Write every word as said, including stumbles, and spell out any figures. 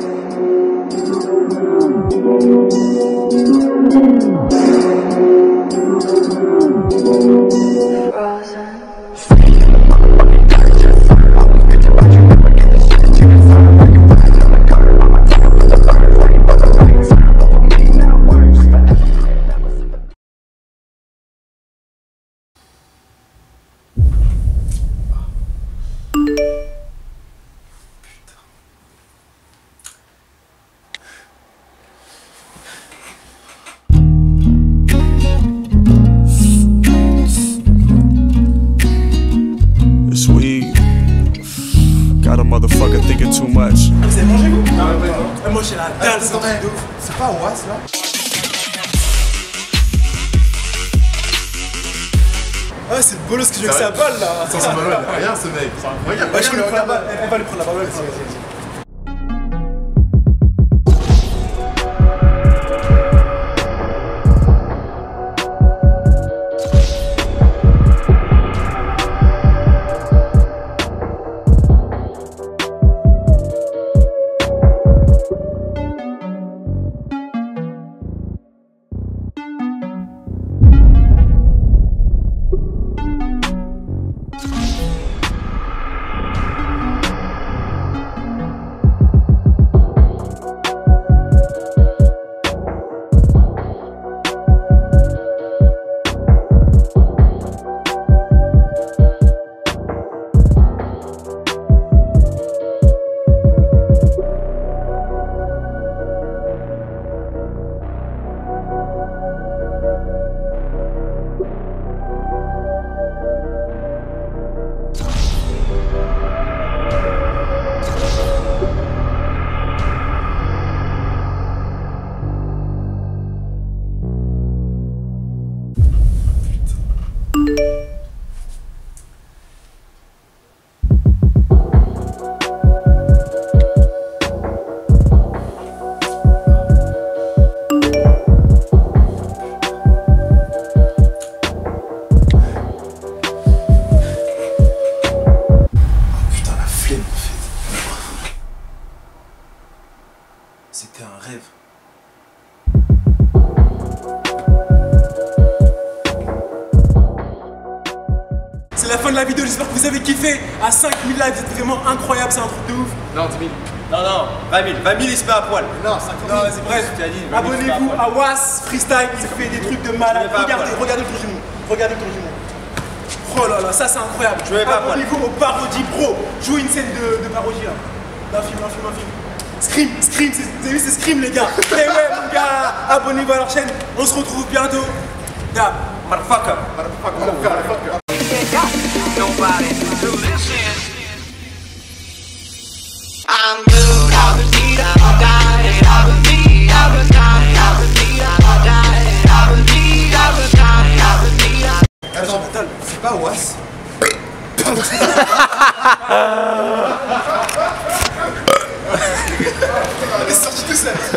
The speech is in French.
Got a motherfucker thinking too much. Vous avez mangé vous? Ah ouais, ouais. Moi j'ai la dalle, c'est un truc de ouf. C'est pas Oas là? Ah c'est le bolos qui joue avec sa balle là. C'est un balle, rien ce mec. Regarde, Ouais, je peux lui regarde, prendre la balle. regarde. On va lui prendre la balle, vas-y, vas-y, vas-y. C'était un rêve. C'est la fin de la vidéo, j'espère que vous avez kiffé. À cinq mille likes, vous êtes vraiment incroyable, c'est un truc de ouf. Non, dix mille. Non, non, vingt mille. vingt mille, il se met à poil. Non, cinq mille. Non, vas-y, bref. Tu as dit, Abonnez-vous à Was Freestyle, il fait des trucs de malade. pas à Regardez, poil. regardez le tour du monde. Regardez le tour du monde. Oh là là, ça c'est incroyable. Je vais pas à poil. Abonnez-vous au parodie pro. Jouez une scène de, de parodie là. D'un film, un film, un film. Scream, Scream, c'est- vous avez vu, c'est Scream les gars. Et ouais, mon gars, abonnez-vous à leur chaîne. On se retrouve bientôt. Dab. Motherfucker. Nobody to listen. I'm good, I would need, I would die, I would need, I would die, I would need, I would die, I would need, I would die, I would need. Attends, c'est pas Oas? On est sorti tout seul.